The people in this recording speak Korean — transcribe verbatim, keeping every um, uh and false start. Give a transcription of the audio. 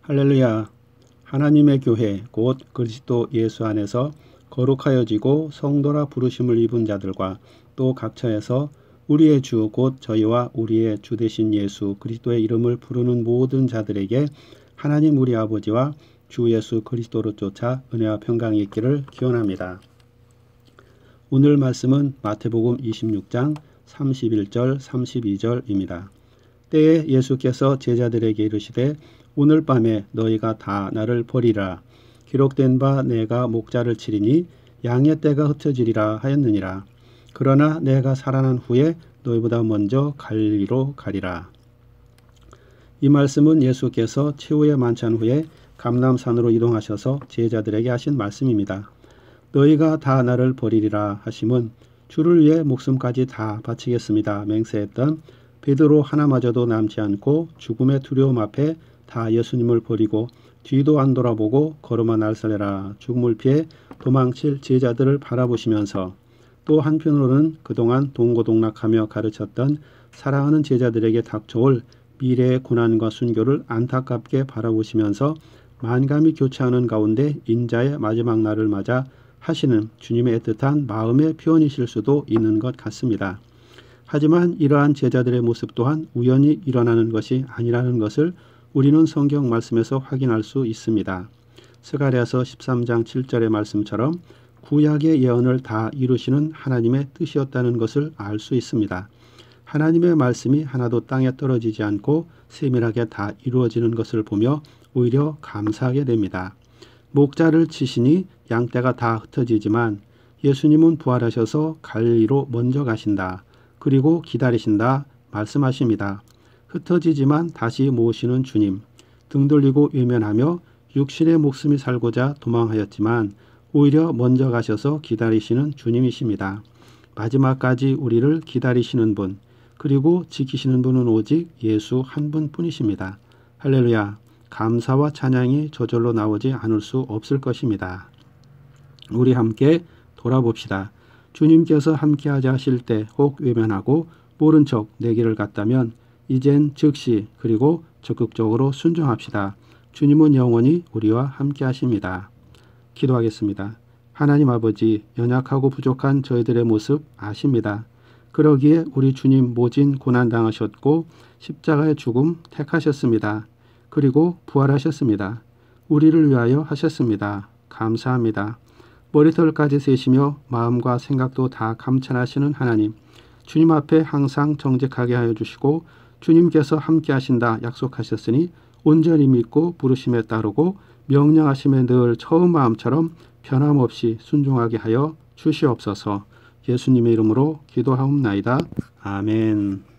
할렐루야. 하나님의 교회 곧 그리스도 예수 안에서 거룩하여지고 성도라 부르심을 입은 자들과 또 각처에서 우리의 주 곧 저희와 우리의 주 되신 예수 그리스도의 이름을 부르는 모든 자들에게 하나님 우리 아버지와 주 예수 그리스도로 쫓아 은혜와 평강이 있기를 기원합니다. 오늘 말씀은 마태복음 이십육 장 삼십일 절 삼십이 절입니다. 때에 예수께서 제자들에게 이르시되 오늘 밤에 너희가 다 나를 버리라. 기록된 바 내가 목자를 치리니 양의 떼가 흩어지리라 하였느니라. 그러나 내가 살아난 후에 너희보다 먼저 갈릴리로 가리라. 이 말씀은 예수께서 최후의 만찬 후에 감람산으로 이동하셔서 제자들에게 하신 말씀입니다. 너희가 다 나를 버리리라 하심은 주를 위해 목숨까지 다 바치겠습니다 맹세했던 베드로 하나마저도 남지 않고 죽음의 두려움 앞에 다 예수님을 버리고 뒤도 안 돌아보고 걸음아 날살래라 죽음을 피해 도망칠 제자들을 바라보시면서 또 한편으로는 그동안 동고동락하며 가르쳤던 사랑하는 제자들에게 닥쳐올 미래의 고난과 순교를 안타깝게 바라보시면서 만감이 교차하는 가운데 인자의 마지막 날을 맞아 하시는 주님의 애틋한 마음의 표현이실 수도 있는 것 같습니다. 하지만 이러한 제자들의 모습 또한 우연히 일어나는 것이 아니라는 것을 우리는 성경 말씀에서 확인할 수 있습니다. 스가랴서 십삼 장 칠 절의 말씀처럼 구약의 예언을 다 이루시는 하나님의 뜻이었다는 것을 알 수 있습니다. 하나님의 말씀이 하나도 땅에 떨어지지 않고 세밀하게 다 이루어지는 것을 보며 오히려 감사하게 됩니다. 목자를 치시니 양떼가 다 흩어지지만 예수님은 부활하셔서 갈릴리로 먼저 가신다. 그리고 기다리신다 말씀하십니다. 흩어지지만 다시 모으시는 주님, 등 돌리고 외면하며 육신의 목숨이 살고자 도망하였지만 오히려 먼저 가셔서 기다리시는 주님이십니다. 마지막까지 우리를 기다리시는 분, 그리고 지키시는 분은 오직 예수 한 분뿐이십니다. 할렐루야. 감사와 찬양이 저절로 나오지 않을 수 없을 것입니다. 우리 함께 돌아봅시다. 주님께서 함께하자 하실 때 혹 외면하고 모른 척 내 길을 갔다면 이젠 즉시 그리고 적극적으로 순종합시다. 주님은 영원히 우리와 함께 하십니다. 기도하겠습니다. 하나님 아버지, 연약하고 부족한 저희들의 모습 아십니다. 그러기에 우리 주님 모진 고난당하셨고 십자가의 죽음 택하셨습니다. 그리고 부활하셨습니다. 우리를 위하여 하셨습니다. 감사합니다. 머리털까지 세시며 마음과 생각도 다 감찰하시는 하나님, 주님 앞에 항상 정직하게 하여 주시고 주님께서 함께 하신다 약속하셨으니 온전히 믿고 부르심에 따르고 명령하심에 늘 처음 마음처럼 변함없이 순종하게 하여 주시옵소서. 예수님의 이름으로 기도하옵나이다. 아멘.